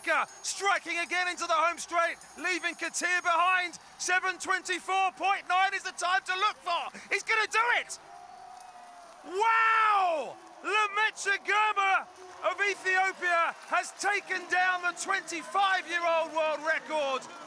Lamecha striking again into the home straight, leaving Katir behind. 7:24.9 is the time to look for. He's going to do it! Wow! Lamecha Girma of Ethiopia has taken down the 25-year-old world record.